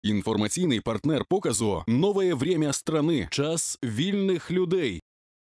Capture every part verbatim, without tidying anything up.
Інформаційний партнер показу «Новое время страны. Час вільних людей».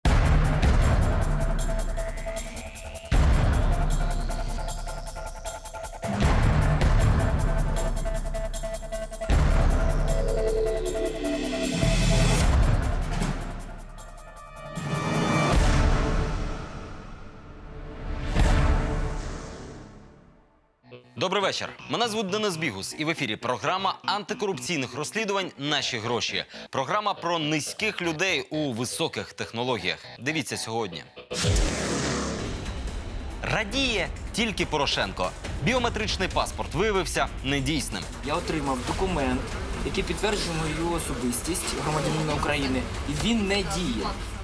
Добрий вечір. Мене звуть Денис Бігус. І в ефірі програма антикорупційних розслідувань «Наші гроші». Програма про низьких людей у високих технологіях. Дивіться сьогодні. Радіє тільки Порошенко. Біометричний паспорт виявився недійсним. Я отримав документ, який підтверджує мою особистість громадянина України. І він не діє.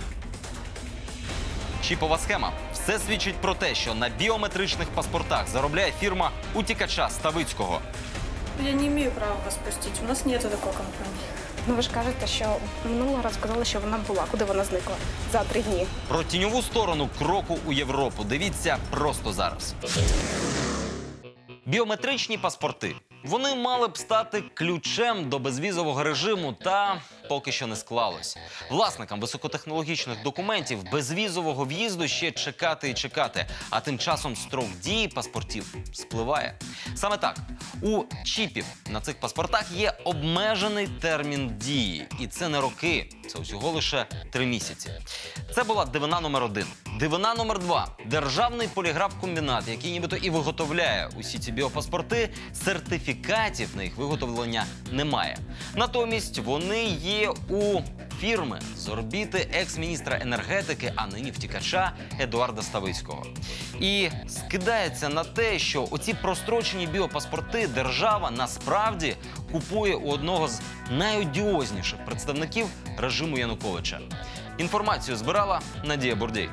Чіпова схема. Все свідчить про те, що на біометричних паспортах заробляє фірма утікача Ставицького. Я не маю права вас пустити. У нас немає такої компанії. Ну ви ж кажете, що минулого разу сказали, що вона була. Куди вона зникла? За три дні. Про тіньову сторону кроку у Європу дивіться просто зараз. Біометричні паспорти. Вони мали б стати ключем до безвізового режиму, та поки що не склалось. Власникам високотехнологічних документів безвізового в'їзду ще чекати і чекати, а тим часом строк дії паспортів спливає. Саме так, у чіпів на цих паспортах є обмежений термін дії. І це не роки, це усього лише три місяці. Це була дивина номер один. Дивина номер два. Державний поліграф-комбінат, який нібито і виготовляє усі ці біопаспорти, сертифікатів на їх виготовлення немає. Натомість вони є у фірми з орбіти екс-міністра енергетики, а нині втікача Едуарда Ставицького. І скидається на те, що оці прострочені біопаспорти держава насправді купує у одного з найодіозніших представників режиму Януковича. Інформацію збирала Надія Бурдій.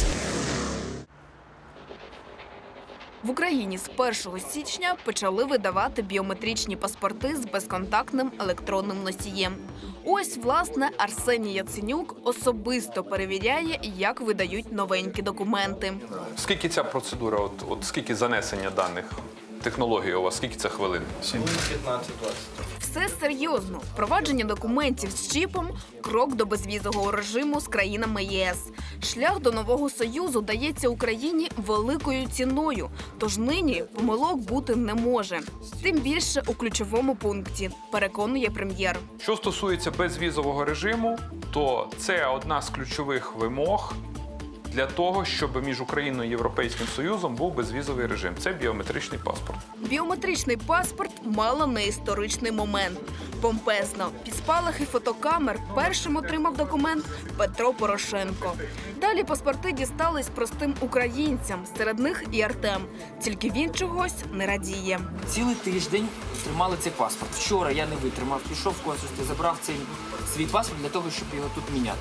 В Україні з першого січня почали видавати біометричні паспорти з безконтактним електронним носієм. Ось, власне, Арсеній Яценюк особисто перевіряє, як видають новенькі документи. Скільки ця процедура, от, от скільки занесення даних технологій у вас, скільки це хвилин? п'ятнадцять-двадцять. Все серйозно. Впровадження документів з чіпом – крок до безвізового режиму з країнами ЄС. Шлях до нового Союзу дається Україні великою ціною, тож нині помилок бути не може. Тим більше у ключовому пункті, переконує прем'єр. Що стосується безвізового режиму, то це одна з ключових вимог для того, щоб між Україною і Європейським Союзом був безвізовий режим. Це біометричний паспорт. Біометричний паспорт мало не історичний момент. Помпезно. Під спалахи фотокамер першим отримав документ Петро Порошенко. Далі паспорти дістались простим українцям, серед них і Артем. Тільки він чогось не радіє. Цілий тиждень тримали цей паспорт. Вчора я не витримав, пішов в консульство, забрав цей свій паспорт для того, щоб його тут міняти.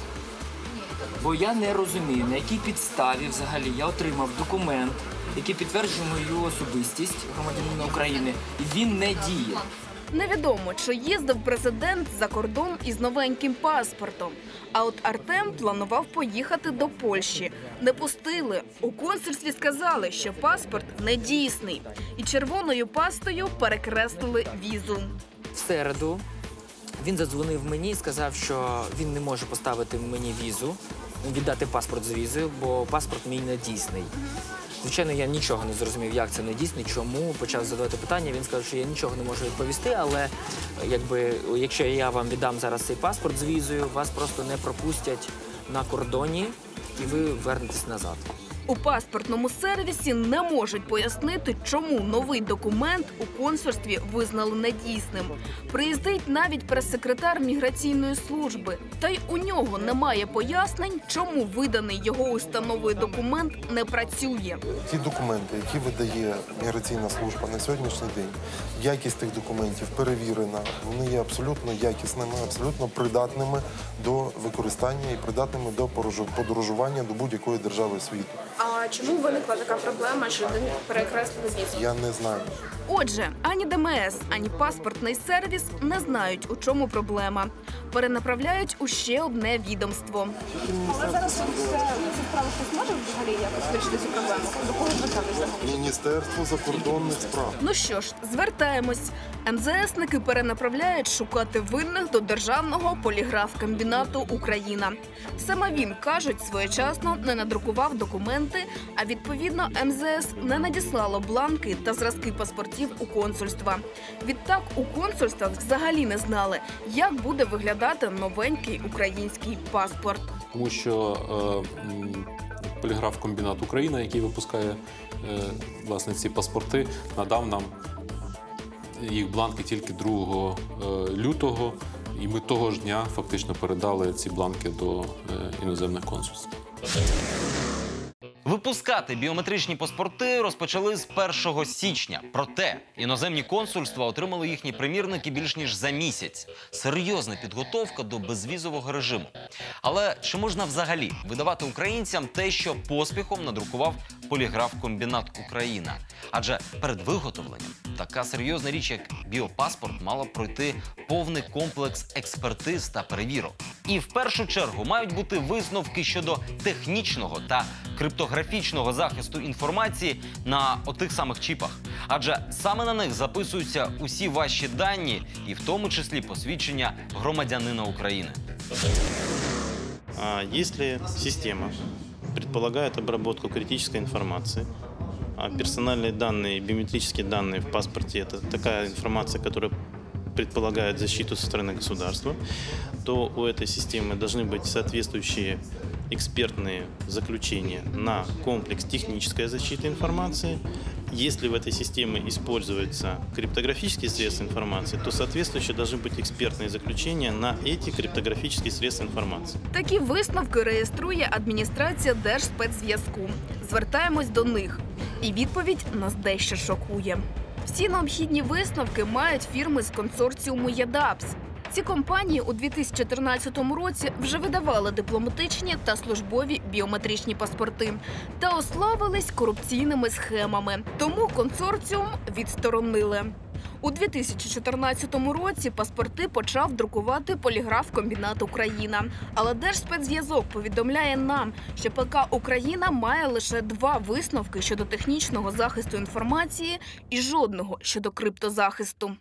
Бо я не розумію, на якій підставі взагалі я отримав документ, який підтверджує мою особистість громадянина України, і він не діє. Невідомо, чи їздив президент за кордон із новеньким паспортом. А от Артем планував поїхати до Польщі. Не пустили. У консульстві сказали, що паспорт недійсний. І червоною пастою перекреслили візу. В середу він задзвонив мені і сказав, що він не може поставити мені візу, віддати паспорт з візою, бо паспорт мій недійсний. Звичайно, я нічого не зрозумів, як це недійсний, чому. Почав задавати питання, він сказав, що я нічого не можу відповісти, але якби, якщо я вам віддам зараз цей паспорт з візою, вас просто не пропустять на кордоні і ви вернетесь назад. У паспортному сервісі не можуть пояснити, чому новий документ у консульстві визнали недійсним. Приїздить навіть прес-секретар міграційної служби. Та й у нього немає пояснень, чому виданий його установою документ не працює. Ті документи, які видає міграційна служба на сьогоднішній день, якість тих документів перевірена, вони є абсолютно якісними, абсолютно придатними до використання і придатними до подорожування до будь-якої держави світу. А чому виникла така проблема, що людині перекреслили візу? Я не знаю. Отже, ані ДМС, ані паспортний сервіс не знають, у чому проблема. Перенаправляють у ще одне відомство. Але зараз ця справа хтось може взагалі якось вирішити цю проблему? До кого звертатися? Міністерство закордонних справ. Ну що ж, звертаємось. ем зет есники перенаправляють шукати винних до Державного поліграф-комбінату «Україна». Саме він, кажуть, своєчасно не надрукував документи, а відповідно ем зет ес не надіслало бланки та зразки паспортів у консульства. Відтак у консульствах взагалі не знали, як буде виглядати новенький український паспорт. Тому що е, м, поліграф-комбінат «Україна», який випускає е, власне ці паспорти, надав нам їх бланки тільки другого лютого, і ми того ж дня фактично передали ці бланки до іноземних консульств. Випускати біометричні паспорти розпочали з першого січня. Проте іноземні консульства отримали їхні примірники більш ніж за місяць. Серйозна підготовка до безвізового режиму. Але чи можна взагалі видавати українцям те, що поспіхом надрукував поліграф-комбінат «Україна»? Адже перед виготовленням така серйозна річ, як біопаспорт, мала пройти повний комплекс експертиз та перевірок. І в першу чергу мають бути висновки щодо технічного та криптографічного захисту інформації на отих самих чіпах. Адже саме на них записуються усі ваші дані, і в тому числі посвідчення громадянина України. Если система предполагает обработку критической информации, а персональные данные, биометрические данные в паспорте – это такая информация, которая предполагает защиту со стороны государства, то у этой системы должны быть соответствующие экспертные заключения на комплекс технической защиты информации. Если в этой системе используются криптографические средства информации, то соответствующие должны быть экспертные заключения на эти криптографические средства информации. Такі висновки реєструє адміністрація Держспецзв'язку. Звертаємось до них. І відповідь нас дещо шокує. Всі необхідні висновки мають фірми з консорціуму «ЄДАПС». Ці компанії у дві тисячі тринадцятому році вже видавали дипломатичні та службові біометричні паспорти та ославились корупційними схемами. Тому консорціум відсторонили. У дві тисячі чотирнадцятому році паспорти почав друкувати поліграф-комбінат «Україна». Але Держспецзв'язок повідомляє нам, що ПК «Україна» має лише два висновки щодо технічного захисту інформації і жодного щодо криптозахисту.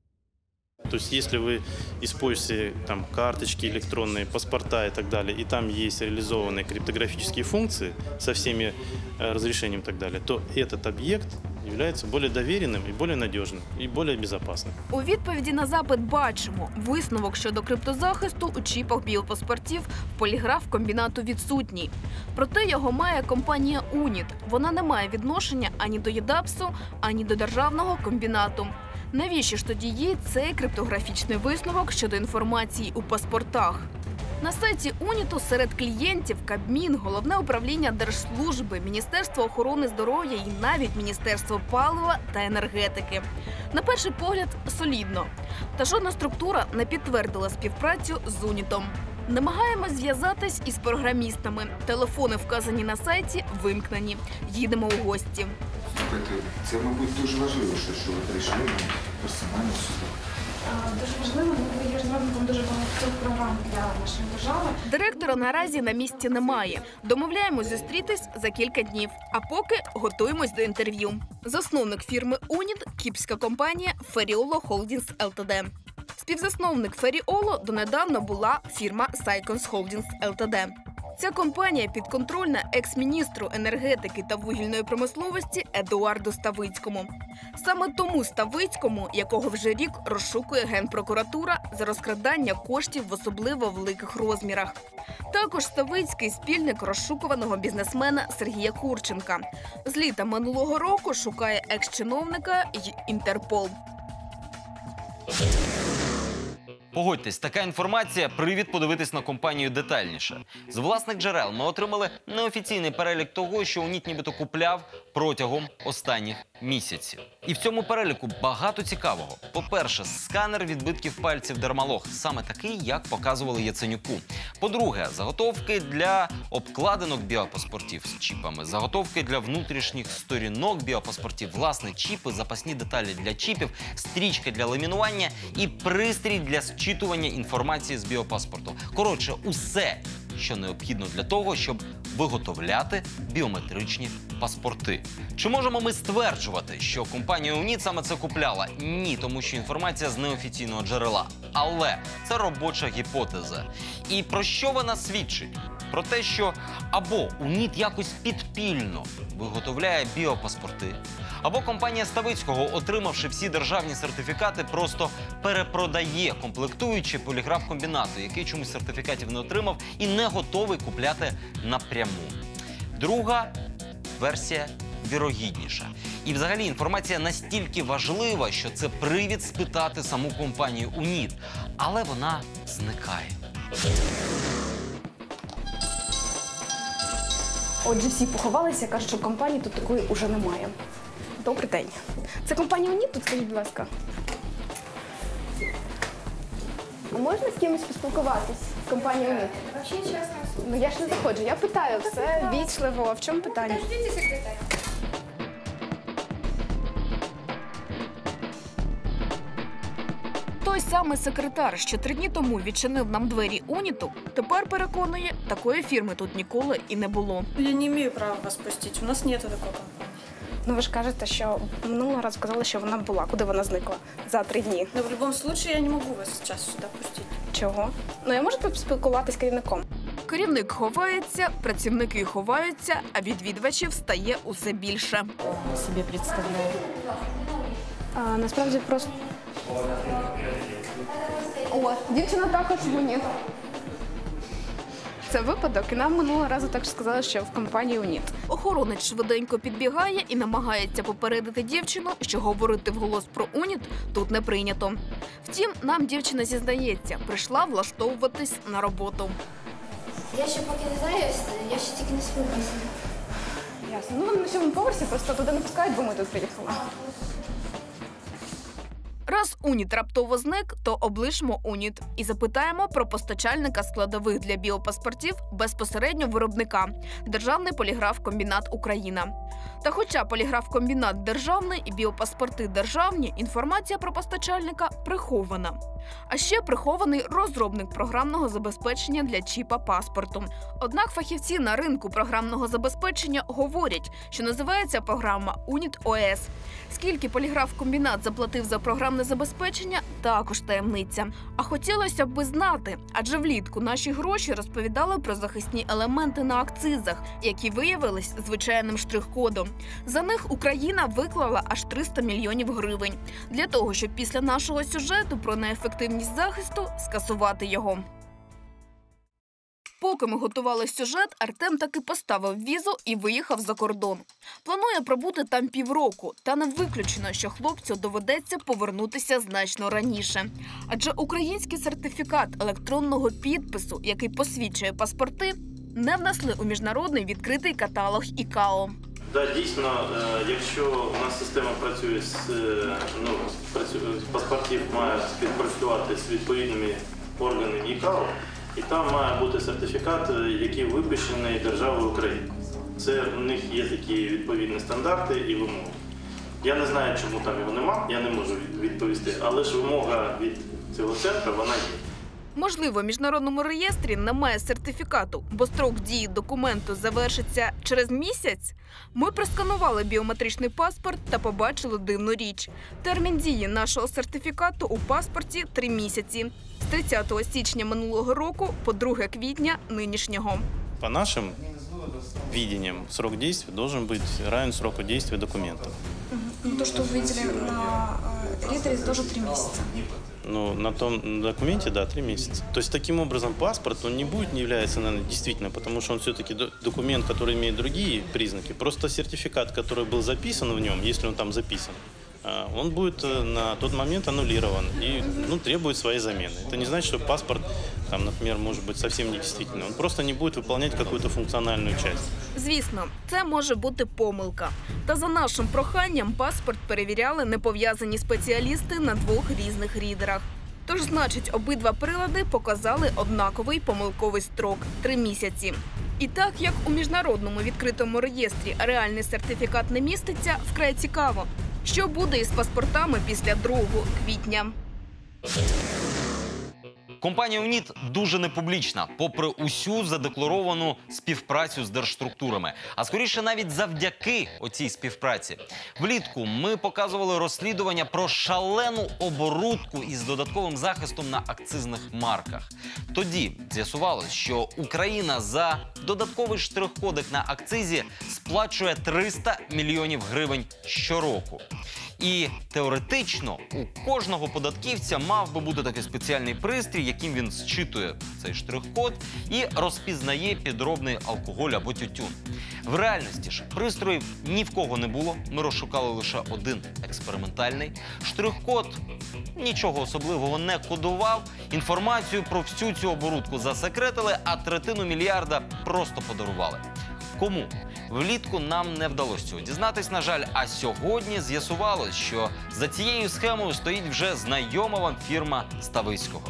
То есть, если вы используете там карточки электронные, паспорта и так далее, и там есть реализованные криптографические функции со всеми э, разрешениями и так далее, то этот объект является более доверенным и более надежным, и более безопасным. У відповіді на запит бачимо, висновок щодо криптозахисту у чіпах біопаспортів поліграф-комбінату відсутній. Проте його має компанія «Уніт». Вона не має відношення ані до ЄДАПСу, ані до Державного комбінату. Навіщо ж тоді є цей криптографічний висновок щодо інформації у паспортах? На сайті «Уніту» серед клієнтів Кабмін, Головне управління Держслужби, Міністерство охорони здоров'я і навіть Міністерство палива та енергетики. На перший погляд – солідно. Та жодна структура не підтвердила співпрацю з «Унітом». Намагаємось зв'язатись із програмістами. Телефони, вказані на сайті, вимкнені. Їдемо у гості. Це, мабуть, дуже важливо, що ви прийшли персонально сюди. Дуже важливо, ми є розробником дуже багатьох програм для нашої держави. Директора наразі на місці немає. Домовляємось зустрітись за кілька днів. А поки готуємось до інтерв'ю. Засновник фірми «Уніт» – кіпрська компанія «Феріоло Холдінгс Лтд». Співзасновник «Феріоло» донедавна була фірма «Сайконс Холдінгс Лтд». Ця компанія підконтрольна екс-міністру енергетики та вугільної промисловості Едуарду Ставицькому. Саме тому Ставицькому, якого вже рік розшукує Генпрокуратура за розкрадання коштів в особливо великих розмірах. Також Ставицький – спільник розшукуваного бізнесмена Сергія Курченка. З літа минулого року шукає екс-чиновника й Інтерпол. Погодьтесь, така інформація – привід подивитись на компанію детальніше. З власних джерел ми отримали неофіційний перелік того, що «Уніт» нібито купляв протягом останніх місяців. І в цьому переліку багато цікавого. По-перше, сканер відбитків пальців Дермалог, саме такий, як показували Яценюку. По-друге, заготовки для обкладинок біопаспортів з чіпами, заготовки для внутрішніх сторінок біопаспортів, власне, чіпи, запасні деталі для чіпів, стрічки для ламінування і пристрій для зчитування інформації з біопаспорту. Коротше, усе, що необхідно для того, щоб виготовляти біометричні паспорти. Чи можемо ми стверджувати, що компанія УНІТ саме це купляла? Ні, тому що інформація з неофіційного джерела. Але це робоча гіпотеза. І про що вона свідчить? Про те, що або УНІТ якось підпільно виготовляє біопаспорти, або компанія Ставицького, отримавши всі державні сертифікати, просто перепродає комплектуючі поліграфкомбінату, який чомусь сертифікатів не отримав і не готовий купляти напряму. Друга версія вірогідніша. І взагалі інформація настільки важлива, що це привід спитати саму компанію УНІТ. Але вона зникає. Отже, всі поховалися, кажуть, що компанії тут такої уже немає. Добрий день. Це компанія УНІТ тут, скажіть, будь ласка. А можна з кимось поспілкуватись з компанією УНІТ? Вообще честно. Ну я ж не заходжу, я питаю все вічливо. А в чому питання? Подождите, секретарь. Той самий секретар, що три дні тому відчинив нам двері УНІТу, тепер переконує, такої фірми тут ніколи і не було. Я не имею права вас пустить. У нас нет такой компании. Ну ви ж кажете, що минулого разу сказали, що вона була. Куди вона зникла? За три дні. Но в любом случае я не могу вас сейчас сюда пустить. Чого? Ну я можу поспілкуватися з керівником. Керівник ховається, працівники ховаються, а відвідувачів стає усе більше. Собі представляю. А, насправді просто... О, дівчина також в УНІТ. Це випадок, і нам минулого разу також сказали, що в компанії УНІТ. Охоронець швиденько підбігає і намагається попередити дівчину, що говорити вголос про УНІТ тут не прийнято. Втім, нам дівчина зізнається, прийшла влаштовуватись на роботу. Я ще поки не знаю, я ще тільки не спілкуюся. Ясно. Ну, вони на сьомому поверсі, просто туди не пускають, бо ми тут приїхали. Раз УНІТ раптово зник, то облишмо УНІТ і запитаємо про постачальника складових для біопаспортів безпосередньо виробника – Державний поліграфкомбінат Україна. Та хоча поліграфкомбінат державний і біопаспорти державні, інформація про постачальника прихована. А ще прихований розробник програмного забезпечення для чіпа паспорту. Однак фахівці на ринку програмного забезпечення говорять, що називається програма УНІТ ОС. Скільки поліграфкомбінат заплатив за програмне забезпечення – також таємниця. А хотілося б би знати, адже влітку наші гроші розповідали про захисні елементи на акцизах, які виявились звичайним штрих-кодом. За них Україна виклала аж триста мільйонів гривень. Для того, щоб після нашого сюжету про неефективність захисту скасувати його. Поки ми готували сюжет, Артем таки поставив візу і виїхав за кордон. Планує пробути там півроку, та не виключено, що хлопцю доведеться повернутися значно раніше. Адже український сертифікат електронного підпису, який посвідчує паспорти, не внесли у міжнародний відкритий каталог ІКАО. Да, дійсно, якщо у нас система працює з, ну, паспортів має співпрацювати з відповідними органами ІКАО, і там має бути сертифікат, який випущений державою України. Це у них є такі відповідні стандарти і вимоги. Я не знаю, чому там його нема, я не можу відповісти, але ж вимога від цього центру, вона є. Можливо, в міжнародному реєстрі немає сертифікату, бо строк дії документу завершиться через місяць? Ми просканували біометричний паспорт та побачили дивну річ. Термін дії нашого сертифікату у паспорті – три місяці. З тридцятого січня минулого року по друге квітня нинішнього. По нашим видениям, срок действия должен быть равен сроку действия документов. Ну, то, что вы видели на ридере, тоже три месяца. Ну, на том документе, да, три месяца. То есть, таким образом, паспорт, он не будет, не является, наверное, действительно, потому что он все-таки документ, который имеет другие признаки. Просто сертификат, который был записан в нем, если он там записан, он будет на тот момент аннулирован и, ну, требует своей замены. Это не значит, что паспорт, там, например, может быть совсем недействительный. Он просто не будет выполнять какую-то функциональную часть. Звісно, це може бути помилка. Та за нашим проханням паспорт перевіряли непов'язані спеціалісти на двох різних рідерах. Тож, значить, обидва прилади показали однаковий помилковий строк – три місяці. І так, як у міжнародному відкритому реєстрі реальний сертифікат не міститься, вкрай цікаво. Що буде із паспортами після другого квітня? Компанія «УНІТ» дуже непублічна, попри усю задекларовану співпрацю з держструктурами. А скоріше навіть завдяки оцій співпраці. Влітку ми показували розслідування про шалену оборудку із додатковим захистом на акцизних марках. Тоді з'ясувалось, що Україна за додатковий штрих-кодик на акцизі сплачує триста мільйонів гривень щороку. І теоретично у кожного податківця мав би бути такий спеціальний пристрій, яким він зчитує цей штрих-код і розпізнає підробний алкоголь або тютюн. В реальності ж пристроїв ні в кого не було, ми розшукали лише один експериментальний. Штрих-код нічого особливого не кодував, інформацію про всю цю оборудку засекретили, а третину мільярда просто подарували. Кому? Влітку нам не вдалося цього дізнатись, на жаль, а сьогодні з'ясувалось, що за цією схемою стоїть вже знайома вам фірма Ставицького.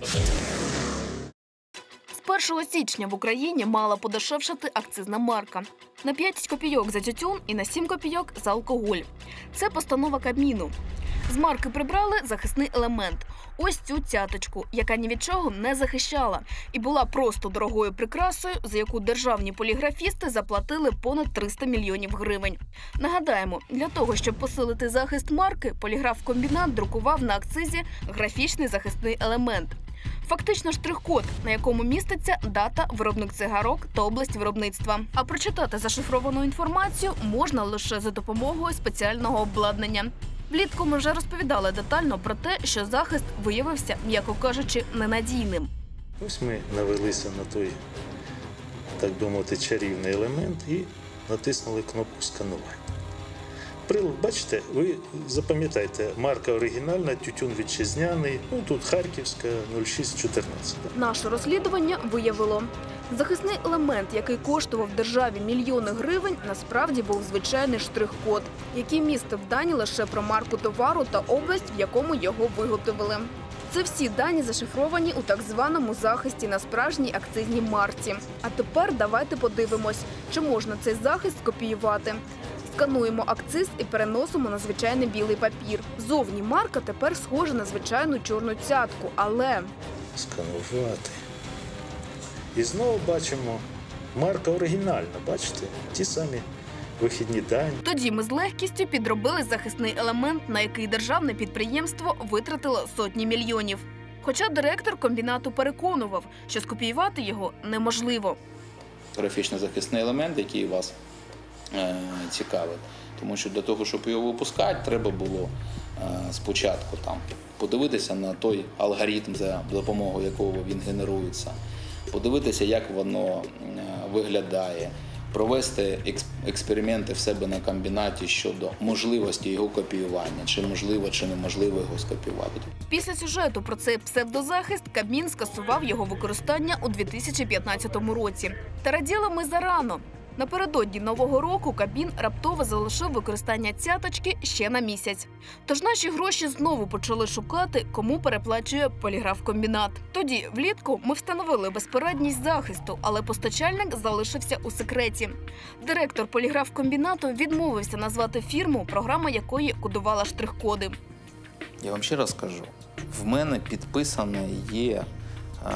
З першого січня в Україні мала подешевшати акцизна марка. На п'ять копійок за тютюн і на сім копійок за алкоголь. Це постанова Кабміну. З марки прибрали захисний елемент. Ось цю цяточку, яка ні від чого не захищала. І була просто дорогою прикрасою, за яку державні поліграфісти заплатили понад триста мільйонів гривень. Нагадаємо, для того, щоб посилити захист марки, поліграфкомбінат друкував на акцизі графічний захисний елемент. Фактично штрих-код, на якому міститься дата, виробник цигарок та область виробництва. А прочитати зашифровану інформацію можна лише за допомогою спеціального обладнання. Влітку ми вже розповідали детально про те, що захист виявився, м'яко кажучи, ненадійним. Ось ми навелися на той, так би мовити, чарівний елемент і натиснули кнопку сканування. Прилад, бачите, ви запам'ятайте, марка оригінальна, тютюн вітчизняний, ну тут Харківська, нуль шість чотирнадцять. Наше розслідування виявило, захисний елемент, який коштував державі мільйони гривень, насправді був звичайний штрих-код, який містив дані лише про марку товару та область, в якому його виготовили. Це всі дані зашифровані у так званому захисті на справжній акцизній марці. А тепер давайте подивимось, чи можна цей захист скопіювати. Скануємо акциз і переносимо на звичайний білий папір. Зовні марка тепер схожа на звичайну чорну цятку, але... Сканувати. І знову бачимо, марка оригінальна, бачите? Ті самі вихідні дані. Тоді ми з легкістю підробили захисний елемент, на який державне підприємство витратило сотні мільйонів. Хоча директор комбінату переконував, що скопіювати його неможливо. Графічний захисний елемент, який вас е, цікавить. Тому що для того, щоб його випускати, треба було е, спочатку там, подивитися на той алгоритм, за допомогою якого він генерується, подивитися, як воно е, виглядає, провести експерименти в себе на комбінаті щодо можливості його копіювання, чи можливо, чи неможливо його скопіювати. Після сюжету про цей псевдозахист Кабмін скасував його використання у дві тисячі п'ятнадцятому році. Та раділи ми зарано. Напередодні Нового року Кабмін раптово залишив використання цяточки ще на місяць. Тож наші гроші знову почали шукати, кому переплачує поліграфкомбінат. Тоді, влітку, ми встановили безпорадність захисту, але постачальник залишився у секреті. Директор поліграфкомбінату відмовився назвати фірму, програма якої кодувала штрих-коди. Я вам ще раз скажу, в мене підписані є а,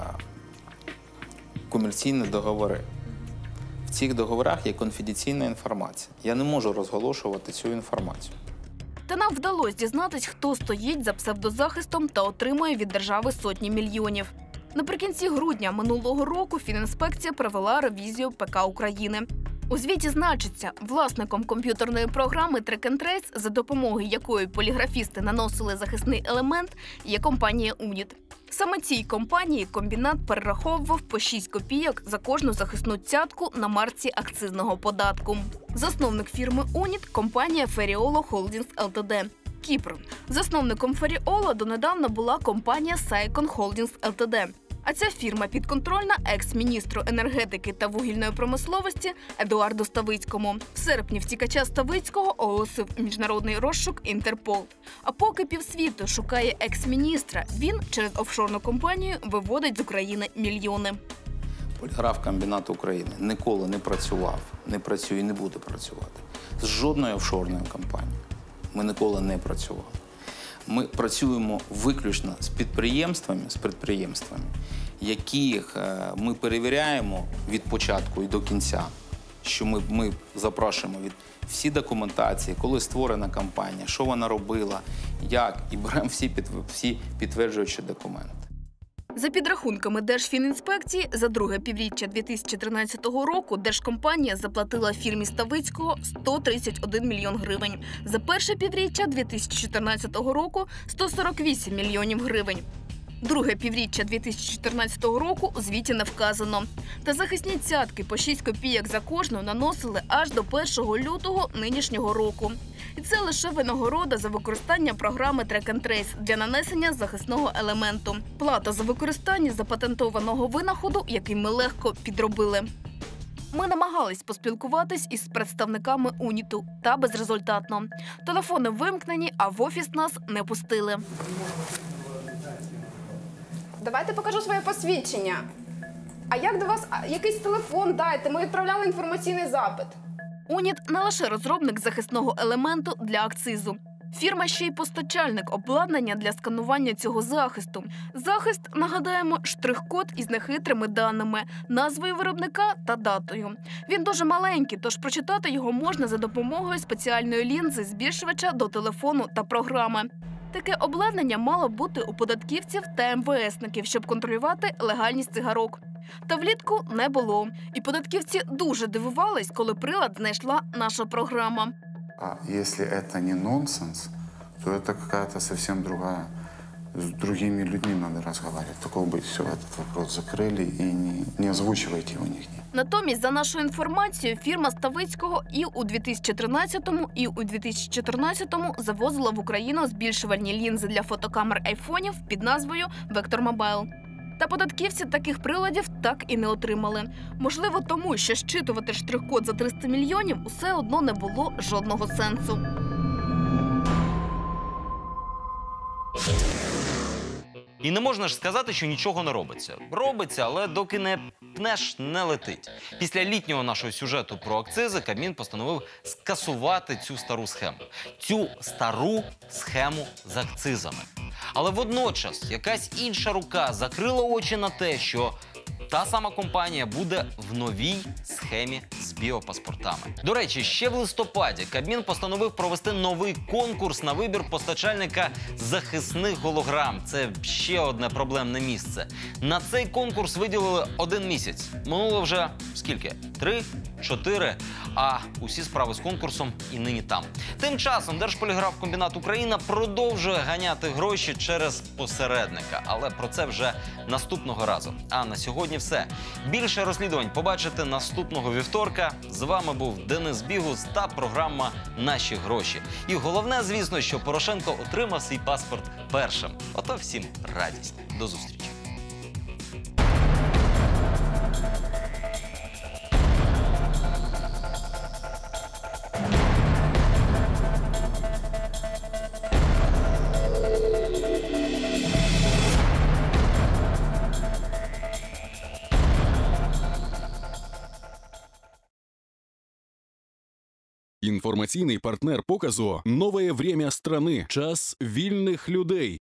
комерційні договори. В цих договорах є конфіденційна інформація. Я не можу розголошувати цю інформацію. Та нам вдалося дізнатись, хто стоїть за псевдозахистом та отримує від держави сотні мільйонів. Наприкінці грудня минулого року Фінінспекція провела ревізію ПК України. У звіті значиться, власником комп'ютерної програми Track and Trace, за допомогою якої поліграфісти наносили захисний елемент, є компанія «УНІТ». Саме цій компанії комбінат перераховував по шість копійок за кожну захисну цятку на марці акцизного податку. Засновник фірми «УНІТ» – компанія «Феріоло Холдінгс Лтд». Кіпр. Засновником «Феріоло» донедавна була компанія «Сайкон Холдінгс Лтд». А ця фірма підконтрольна екс-міністру енергетики та вугільної промисловості Едуарду Ставицькому. В серпні втікача Ставицького оголосив міжнародний розшук Інтерпол. А поки півсвіту шукає екс-міністра, він через офшорну компанію виводить з України мільйони. Поліграфкомбінат України ніколи не працював, не працює і не буде працювати з жодною офшорною компанією. Ми ніколи не працювали. Ми працюємо виключно з підприємствами, з підприємствами, яких е, ми перевіряємо від початку і до кінця, що ми, ми запрошуємо від всі документації, коли створена компанія, що вона робила, як, і беремо всі, під, всі підтверджуючі документи. За підрахунками Держфінінспекції, за друге півріччя дві тисячі тринадцятого року держкомпанія заплатила фірмі Ставицького сто тридцять один мільйон гривень. За перше півріччя дві тисячі чотирнадцятого року – сто сорок вісім мільйонів гривень. Друге півріччя дві тисячі чотирнадцятого року у звіті не вказано. Та захисні цятки по шість копійок за кожну наносили аж до першого лютого нинішнього року. І це лише винагорода за використання програми Track and Trace для нанесення захисного елементу. Плата за використання запатентованого винаходу, який ми легко підробили. Ми намагались поспілкуватись із представниками УНІТу, та безрезультатно. Телефони вимкнені, а в офіс нас не пустили. Давайте покажу своє посвідчення. А як до вас а, якийсь телефон дайте? Ми відправляли інформаційний запит. УНІТ не лише розробник захисного елементу для акцизу. Фірма ще й постачальник обладнання для сканування цього захисту. Захист, нагадаємо, штрих-код із нехитрими даними, назвою виробника та датою. Він дуже маленький, тож прочитати його можна за допомогою спеціальної лінзи збільшувача до телефону та програми. Таке обладнання мало бути у податківців та ем ве есників, щоб контролювати легальність цигарок. Та влітку не було. І податківці дуже дивувались, коли прилад знайшла наша програма. А если это не нонсенс, то это какая-то совсем другая. С другими людьми надо разговаривать. Такого быть, все, этот вопрос закрыли и не, не озвучивайте его нигде. Натомість, за нашою інформацією, фірма Ставицького і у дві тисячі тринадцятому, і у дві тисячі чотирнадцятому завозила в Україну збільшувальні лінзи для фотокамер айфонів під назвою «Вектор Мобайл». Та податківці таких приладів так і не отримали. Можливо, тому, що щитувати штрих-код за триста мільйонів усе одно не було жодного сенсу. І не можна ж сказати, що нічого не робиться. Робиться, але доки не пнеш, не летить. Після літнього нашого сюжету про акцизи Кабмін постановив скасувати цю стару схему. Цю стару схему з акцизами. Але водночас якась інша рука закрила очі на те, що та сама компанія буде в новій схемі з біопаспортами. До речі, ще в листопаді Кабмін постановив провести новий конкурс на вибір постачальника захисних голограм. Це ще одне проблемне місце. На цей конкурс виділили один місяць. Минуло вже скільки? Три? Чотири? А усі справи з конкурсом і нині там. Тим часом Держполіграфкомбінат Україна продовжує ганяти гроші через посередника. Але про це вже наступного разу. А на сьогодні все. Більше розслідувань побачите наступного вівторка. З вами був Денис Бігус та програма «Наші гроші». І головне, звісно, що Порошенко отримав свій паспорт першим. Ото всім радість. До зустрічі. Информационный партнер показу «Новое время страны. Час вільних людей».